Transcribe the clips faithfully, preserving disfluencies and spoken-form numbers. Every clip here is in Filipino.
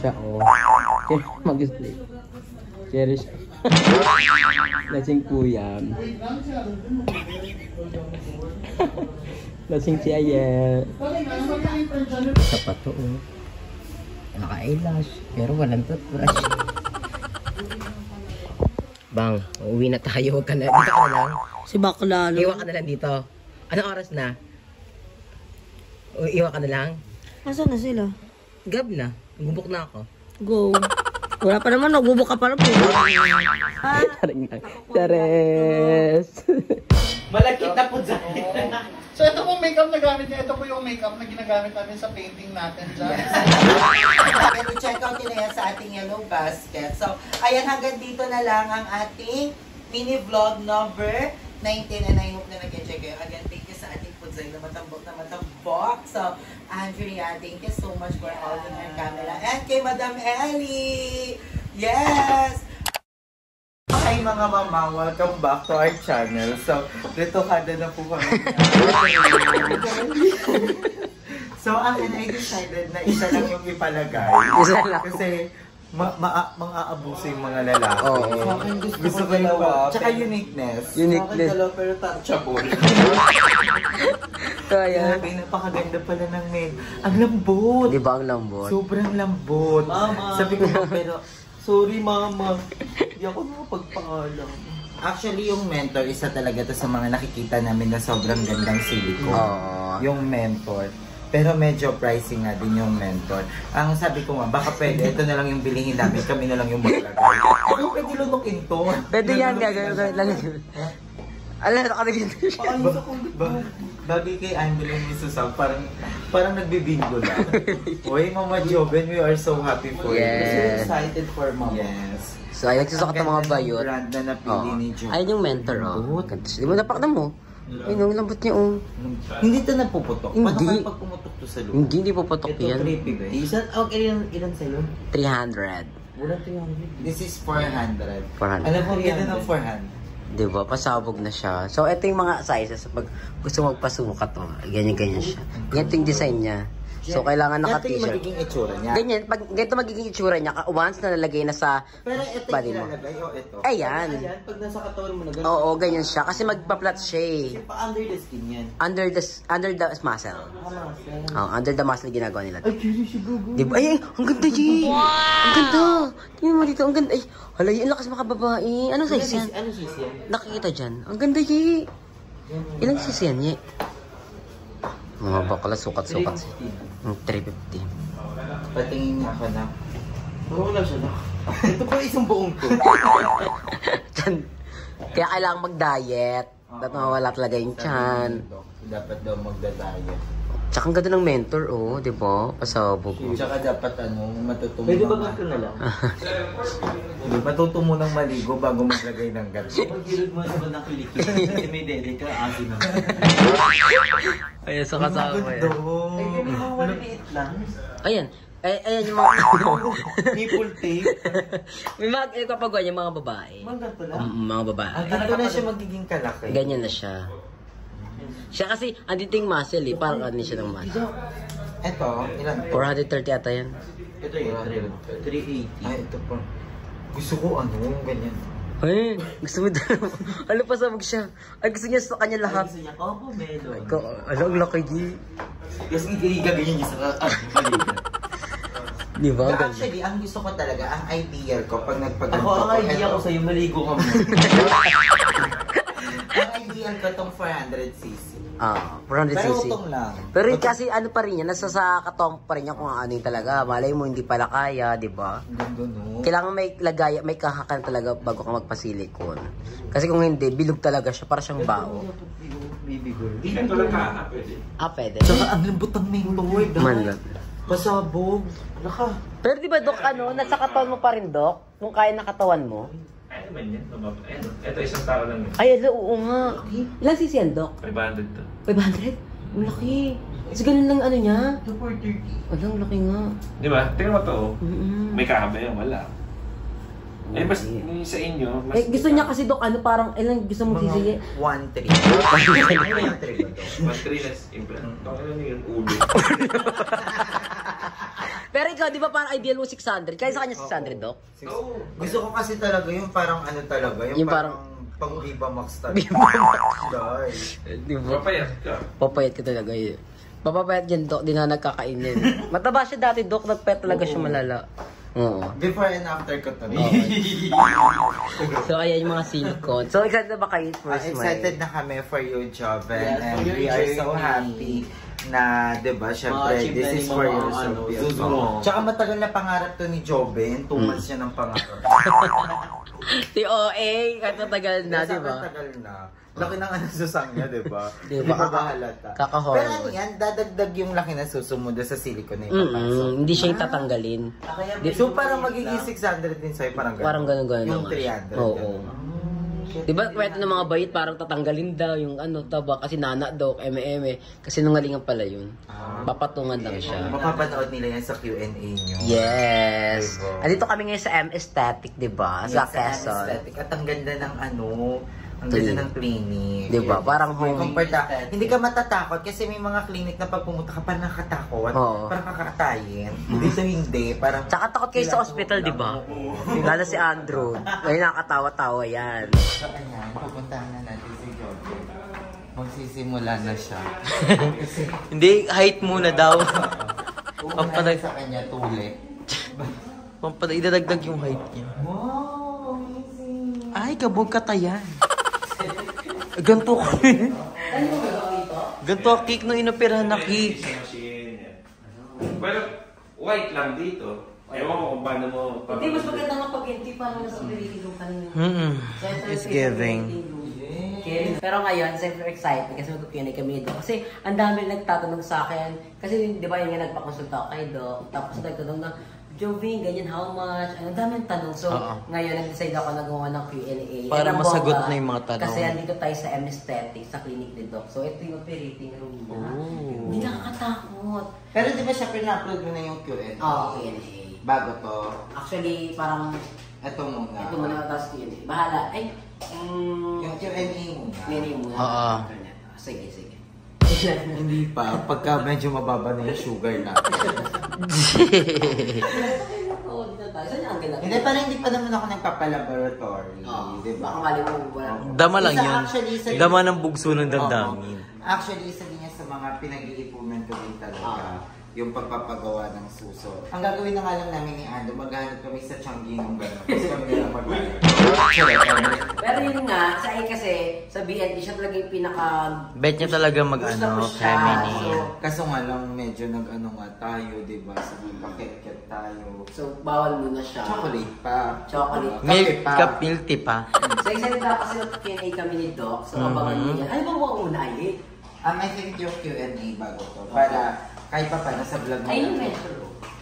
siya, oh. Mag-sleep. Cherry siya. Lasing kuya. Lasing si Ayel. Isa pa to, oh. Naka-eyelash. Pero walang toothbrush. Bang, uuwi na tayo. Huwag ka na. Dito ka na lang. Si bakla. Iwan ka na lang dito. Anong oras na? O, iwan ka na lang? Nasaan na sila? Gab na. Gubok na ako. Go. Wala pa naman. Nagbubok ka pa na po. Chares! Malakit na po dyan. So ito pong makeup na gamit niya. Ito po yung makeup na ginagamit natin sa painting natin dyan. Pero check out nila yan sa ating yellow basket. So, ayan, hanggang dito na lang ang ating mini vlog number nineteen. And I hope na nag-check kayo. Again, thank you sa ating Pudzay na matambok na matambok. So, Andrea, thank you so much for holding our camera. And kay Madam Ellie! Yes! Hi mga mama, welcome back to our channel. So, dito kada na po kami. So, akin ay decided na isa lang yung ipalagay. Isa lang. Kasi, ma ma mga aabuso yung mga lalaki. Oo. Gusto, gusto ko yung pa. Tsaka uniqueness. Uniqueness. Sa akin dalawa pero touchable. So, ayan. Grabe, napakaganda pala ng men. Ang lambot. Di ba ang lambot? Sobrang lambot. Mama. Sabi ko pero, Sorry mama, hindi ako nakapagpaalam. actually yung mentor, isa talaga to sa mga nakikita namin na sobrang gandang silicone. Oo. Yung mentor. Pero medyo pricing nga din yung mentor. Ang sabi ko nga, baka pwede, ito na lang yung bilihin namin, kami na lang yung maglagay. Ano pwede lunukin to? Pwede yan, gagawin ko lang. Alam, nakarigin na siya. Ba ba bagay kay Angeline ni Susan, parang, parang nagbibingo lang. Uy, Mama Joven, we are so happy for you. Yes. So excited for Mama. Yes. So, ay nagsusukat ng mga bayot. Ang brand na napili Oo. ni Joven. Ayun yung mentor, oh. Di mo napakita mo. Ay, nung lambot niya, oh. Hindi ito napuputok. Hindi. Paano kaya pag pumutok to sa loob? Hindi, hindi puputok Ito, yan. three fifty. Isan, okay, ilan, ilan sa'yo? three hundred. Wala three hundred. This is four hundred. four hundred. Alam mo, ganda ng four hundred. Diba? Pasabog na siya. So, ito yung mga sizes. Pag gusto magpasukat, oh. Ganyan-ganyan siya. Ganito yung design niya. So, kailangan Ito yung naka-t-shirt. magiging itsura niya. Ganyan. Pag ganito magiging itsura niya, once na nalagay na sa Pero ito body yung mo. ilalagay o ito? Ayan. Ayan, pag nasa katawan mo na gano'n. Oo, ganyan siya. Kasi magpa-flat siya eh. Kasi pa under the skin yan. Under the, under the muscle. Ano, sir? Oh, under the muscle ginagawa nila. Ay, curious si Gugu. Diba? Ay, ay, ang ganda, G! Wow! Ang ganda! Tingnan mo dito, ang ganda. Ay, hala, ang lakas mga babae. Anong size yan? Ano sis yan? Nakikita dyan. Ang ganda, G! Ilang size yan, G? Mga bakla, sukat-sukat siya. three fifty. Patingin niya ako na. Wala siya na. Ito pa isang buong to. Dyan. Kaya kailangan mag-diet. Dapat mawala talaga yung tiyan. Dapat daw magda-diet. Tsaka ang ganda ng mentor, oh. Diba? Pasabog. Tsaka dapat ano, matuto mo. Pwede ba ng- ganito na lang? Matuto mo ng maligo bago maglagay ng ganito. Pag-gilid mo sa bandang kilikil. Kasi may dede ka, asin naman. Ayan, sa Ang ganda. Ay, kaya mga maliliit lang. Ayan. Ay, ayan yung mga... Nipple tape. May mga kapagawa niya mga babae. Mga ganito lang. Mm, mga babae. Ang ganito na siya magiging kalaki. Ganyan na siya. Siya kasi, andito yung muscle eh. Parang ano siya ng muscle. Ito, ilan to? four thirty ata yan. Ito yun, three eighty. Ay, ito pa. Gusto ko ano, ganyan. Ay, gusto mo daw. Ano pa sabog siya? Ay, gusto niya sa kanya lahat. Gusto niya, Coco Melon. Ikaw, ano, ang laki, G. Kasi gagayin niya sa ah, Di ba? Ang ganda. Actually, ang gusto ko talaga, ang ideal ko pag nagpaganda Ako, ang idea ko sa'yo, maligo ka mo. Ang ideal ko tong four hundred c c. Ah, four hundred Pero c c. utong lang. Pero yun kasi ano pa rin yan, nasa sa katong pa rin yan kung ano yung talaga. Malay mo hindi pala kaya, di ba? Ang ganda, no? Kailangan may lagay, may kahakan talaga bago ka magpasilikon. Kasi kung hindi, bilog talaga siya, para siyang bao. Baby girl. Ito lang ka, pwede. Ah, pwede. Tsaka ang lambot ng mentor. Man lang. Pasabog. Laka. Pero di ba, Dok, ano, nasa katawan mo pa rin, Dok? Kung kaya na katawan mo? Ay, naman yan. Mababa. Ayun, ito isang tao lang yun. Ay, ala, oo nga. Ilan sisi yan, Dok? five hundred to. five hundred? Ang laki. Kasi ganun lang ano niya. two for thirty. Wala, ang laki nga. Di ba? Tingnan mo to. oh. Mm-mm. May kahaba yan, wala. Eh, mas yung sa inyo, mas... Eh, gusto niya kasi, Dok, ano, parang, ilan gusto mong sisili? one three. one three ba to? Mas three less implant. Ito, ano yun, ulo. Pero ikaw, di ba parang ideal mo six hundred? Kaya sa kanya six hundred, Dok? Oo. Gusto ko kasi talaga yung parang ano talaga, yung, Yung parang, parang- pang Viva Max talaga. Dahil. Di ba? Papayat ka. Papayat ka talaga yun. Papapayat yan, Dok. Di na nagkakainin. Mataba siya dati, Dok. Nagpayat talaga siya malala. Oo. Before and after ko to. So, kaya yung mga silicone. So, excited na ba kayo Uh, first excited na kami for you, Joven. Yes, and for your we are so journey. happy na, di ba, syempre, Ma-achieve this na is ni for mga your ano, Sophia. suso mo. Tsaka matagal na pangarap to ni Joven. Two Mm. months siya ng pangarap. Si O A, kahit matagal na, di ba? Matagal na. Laki ng ano susang niya, di ba? Di Di ba? ba kahalata? Kaka-hormone. Pero ano yan, dadagdag yung laki na suso mo doon sa silicone na ipapasok. Mm-mm, hindi siya yung tatanggalin. Di, So parang magiging six hundred din sa'yo, parang gano'n. Parang ganun-ganun Yung naman. three hundred. Oo. gano'n. Di ba, kwento ng mga bayit, parang tatanggalin daw yung ano, taba, kasi nana daw, eme-eme. Kasi nungalingan pala yun. Papatungan lang siya. Mapapanood nila yan sa Q and A nyo. Yes. Diba? Andito kami ngayon sa M Aesthetic, di ba? Sa Yes, Quezon. aesthetic. At ang ganda ng ano, ang Clinic. ganda ng clinic. Diba? Parang May home. compare ta- Hindi ka matatakot kasi may mga clinic na pag pumunta ka parang nakakatakot. Oo. Parang kakatayin. Dito hindi. Parang Tsaka takot kayo sa hospital, di ba? Lalo si Andrew. Ay, nakakatawa-tawa yan. Sa kanya, pupuntahan na natin si Jojo. Magsisimula na siya. Hindi, height muna daw. Pupuntahan sa kanya, tuli. Pampada, idadagdag yung height niya. Wow, amazing. Ay, kabog katayan. Ganto ko. Ganto ang cake nung inoperahan na cake. Pero, white lang dito. Ewan ko kung paano mo... Hindi, mas maganda nga pag hindi pa nasa operating room kanina. Mm-mm. It's giving. Okay. Pero ngayon, super excited kasi mag-Q and A kami doon. Kasi ang dami nagtatanong sa akin. Kasi di ba yung nga nagpakonsulta ako kay Doc. Tapos nagtatanong na, Joving, ganyan, how much? Ang daming tanong. So, Oo. ngayon, nag-decide ako na gumawa ng Q and A. Para Yan ang masagot bongga. na yung mga tanong. Kasi andito tayo sa M Aesthetic, sa clinic ni Doc. So, ito yung operating room niya. Oh. Hindi nakakatakot. Pero di ba siya pina-upload mo na yung Q and A? Oo, Q and A. Bago to, Actually, parang ito muna. ito muna tapos Q and A. Bahala. Ay, um, Yung Q and A muna. Q and A muna. Oo. Sige, sige. Hindi pa. Pagka medyo mababa na yung sugar natin. Oo, dito tayo. Saan yung angle natin? Hindi, parang hindi pa naman ako nagpapalaboratory. Oo. Di ba? Baka mali mo wala. Dama lang Isa yun. actually, isa- Dama ng bugso ng damdamin. Oo. Actually, isa din yan sa mga pinag-iipunan ko din talaga. Yung pagpapagawa ng suso. Ang gagawin na nga lang namin ni Ando, maghanap kami sa Changi ng gano'n. Kasi kami nila mag-hanap. Pero yun nga, sa akin kasi, sa B N T, siya talaga yung pinaka... Bet niya talaga mag Gusto ano, ko siya. feminine. So, Kaso nga lang, medyo nag-ano nga tayo, di ba? Sabi, pakit-ket tayo. so, bawal muna siya. Chocolate pa. Chocolate. Milk pa. ka, milky pa. So, excited na kasi mag-Q and A kami ni Doc. So, abangan Mhm. niyo yan. Ano bang mga una, Ayit? Um, I think yung Q and A bago to. Para kahit pa paano sa vlog mo. Ay, yung lang. metro.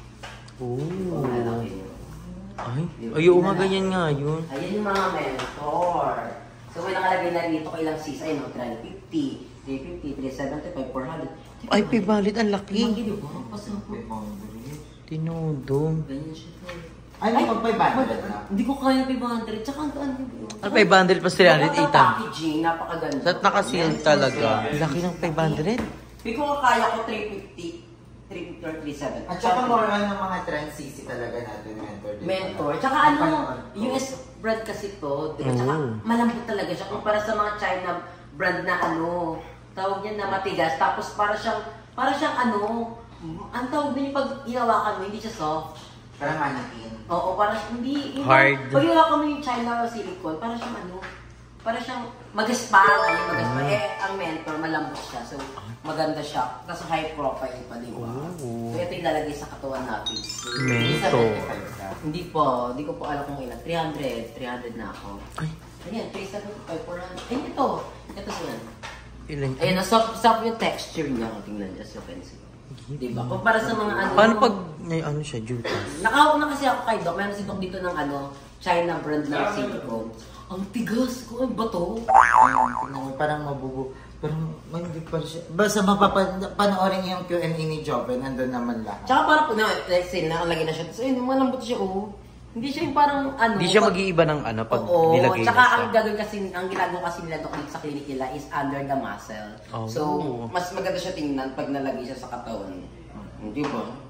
Oh. Alam niyo. Ay, ay, oo nga, ganyan nga yun. Ayan yung mga mentor. So, may nakalagay na rito kung ilang seats. Ayun, no, three fifty, three fifty, three seventy-five, four hundred. Ay, pibalit, ang laki. Hindi, di ba? Pasapot. Tinudong. Ganyan siya. Ay, may pag five hundred na. Hindi ko kaya five hundred. Tsaka ang gaan. Ano, five hundred plus three hundred, eight hundred. Packaging, napakaganda. Sa nakasil talaga. Laki ng five hundred. Hindi ko kaya ko three fifty, three fifty or three seventy. At saka more on ng mga trans C C talaga natin, mentor. di ba? Mentor. Tsaka ano, U S brand kasi to. Diba? Tsaka Oh. malambot talaga siya. Kung para sa mga China brand na ano, tawag niya na matigas. Tapos para siyang, para siyang ano, ang tawag din yung pag hinawakan mo, hindi siya soft. Parang mannequin. Oo, para siyang, hindi, hindi Hard. Pag hinawakan mo yung China silicone, para siyang ano, para siyang magaspang. Ayun, magaspang. Eh, ang mentor, malambot siya. So, maganda siya. Tapos high profile pa, di ba? Oh. So, ito yung lalagay sa katawan natin. So, Mentor. seventy-five ka. hindi po, hindi ko po alam kung ilan. three hundred, three hundred na ako. Ay. Ayan, three seventy-five, four hundred. Ayun, ito. Ito po yan. Ilan? Ayan, soft, soft yung texture niya. Kung tingnan niya, as you can see. Diba? Kung para sa mga ano... Paano pag may ano siya, jutas? Nakahawak na kasi ako kay Doc. Meron si Doc dito ng ano, China brand ng silicone. Ang tigas ko. Ano ba to? Ayun, tingnan mo, parang mabubu. Parang hindi pa siya. Basta mapapanoorin yung Q and A ni Joven, nandun naman lahat. Tsaka parang, na, let's say, nakalagay na siya. So, yun, malambot siya, oh. Hindi siya yung parang ano. Hindi siya pag- mag-iiba ng ano pag Oo, nilagay tsaka na siya. ang gagawin kasi, ang ginagawa kasi nila doon sa clinic nila is under the muscle. Oh. So, mas maganda siya tingnan pag nalagay siya sa katawan. Hindi ba?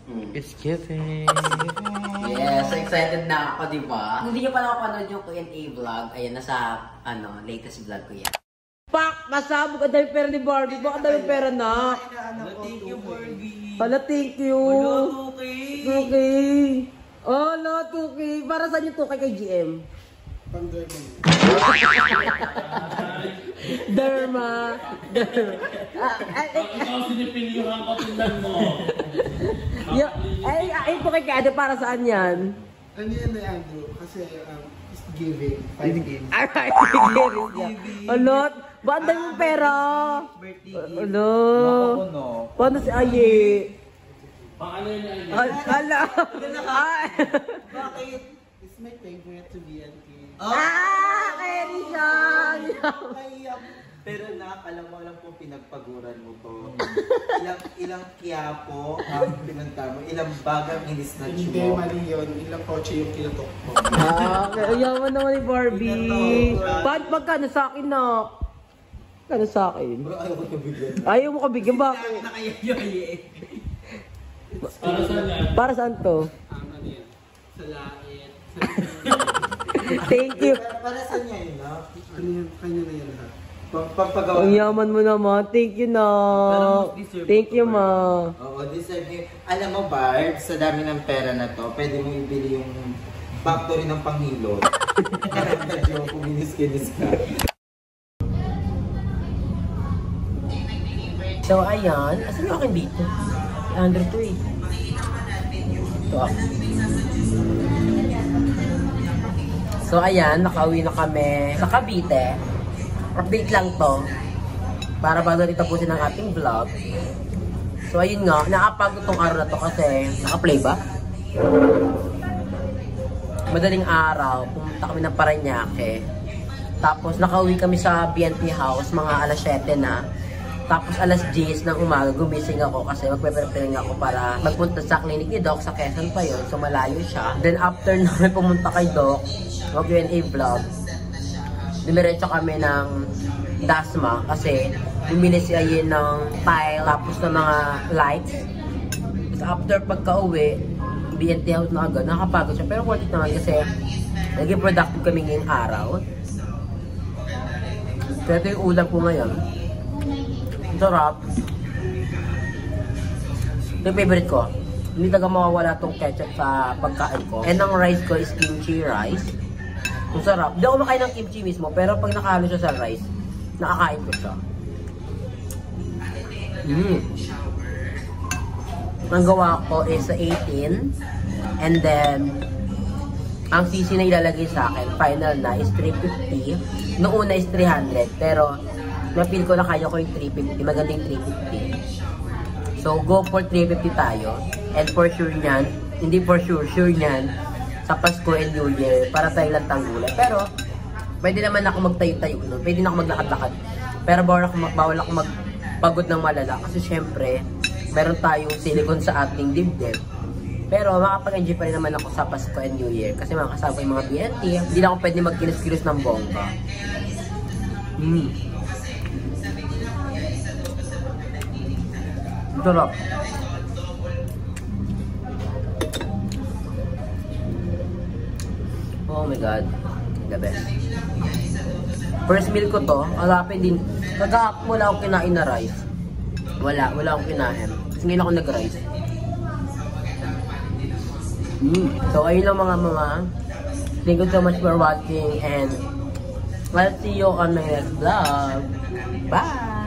It's giving. Yes, so excited na ako, di ba? Kung hindi nyo pa nakapanood yung Q and A vlog, ayan, nasa, ano, latest vlog ko yan. Pak! Masabog ang dami pera ni Barbie. Baka dami pera na. Thank you, Barbie. Pala, thank you. Okay. Okay. Oh, no, two K. Para saan yung two K kay G M? Derma. Derma. Ah, ay, ay, Ikaw sinipilihan ko, tingnan mo. y- ay, ay, ito kay Kado, para saan yan? Ano yan na Andrew? Kasi um, it's giving. Five games. Alright, gigirin siya. Alot, ba ang dami mong pera? Alo. Paano si Aye? Baka ano yun ay Al- Ala. Ay. Bakit? It's my favorite to be N K. Ah, kaya rin siya. Kaya, pero nak, alam mo lang kung pinagpaguran mo to. Ilang ilang kiyapo ang pinunta mo, ilang bagang inisnatch Hindi, mo. mali yun. Ilang kotse yung kinutok ko. Ah, kaya yaman naman ni Barbie. Paano pagkano sa akin na? Kano sa akin? Bro, ayaw ko nabigyan. Ayaw mo kabigyan, bakit? Nakayayoy. para saan yan? Para saan to? Um, ano yan? Sa langit. Thank you. Para saan niya yun, no? Ano yan? Kanya na yan ha? Pag- Pagpagawa. Ang yaman mo naman. Thank you na. Thank you, ma. Oo, deserve niyo. Alam mo, Barb, sa dami ng pera na to, pwede mo ibili yung factory ng panghilot. Medyo kuminis-kinis ka. So, ayan. Asan yung akin dito? Under to eh. Ito ako. So, ayan. Nakauwi na kami sa Cavite. Update lang to. Para bago natin tapusin ang ating vlog. So, ayun nga. Nakapagod tong araw na to kasi naka-play ba? Madaling araw. Pumunta kami ng Parañaque. Tapos, nakauwi kami sa B N P house. Mga alas siyete na. Tapos alas diyes ng umaga, gumising ako kasi magpe-preparing ako para magpunta sa clinic ni Doc sa Quezon pa yun. So malayo siya. Then after namin pumunta kay Doc, mag-Q and A vlog, dumiretso kami ng Dasma kasi bumili si Ayen ng tile tapos ng mga lights. Tapos after pagka-uwi, B N T house na agad, nakapagod siya. Pero worth it naman kasi naging productive kami ngayong araw. Kaya ito yung ulam ko ngayon. Sarap. Ito yung favorite ko. Hindi talaga mawawala tong ketchup sa pagkain ko. And ang rice ko is kimchi rice. Ang sarap. Hindi ako makain ng kimchi mismo, pero pag nakahalo siya sa rice, nakakain ko siya. Mm. Ang gawa ko is sa eighteen. And then, ang sisi na ilalagay sa akin, final na, is three fifty. Noong una is three hundred, pero na-feel ko na kaya ko yung three fifty, magandang three fifty. So, go for three fifty tayo. And for sure nyan, hindi for sure, sure nyan, sa Pasko and New Year, para tayo lang tanggulan. Pero, pwede naman ako magtayo-tayo nun, pwede na ako maglakad-lakad. Pero bawal ako, bawal ako magpagod ng malala. Kasi syempre, meron tayong silicone sa ating dibdib. Pero makapag-enjoy pa rin naman ako sa Pasko and New Year. Kasi makakasama ko yung mga B N T, hindi na ako pwede magkilos-kilos ng bongga. Hmm. Sarap. Oh my god. The best. First meal ko to. Alapin din. Kagahapon wala akong kinain na rice. Wala. Wala akong kinain. Kasi ngayon ako nag-rice. Mm. So ayun lang mga mga. Thank you so much for watching and I'll see you on my next vlog. Bye!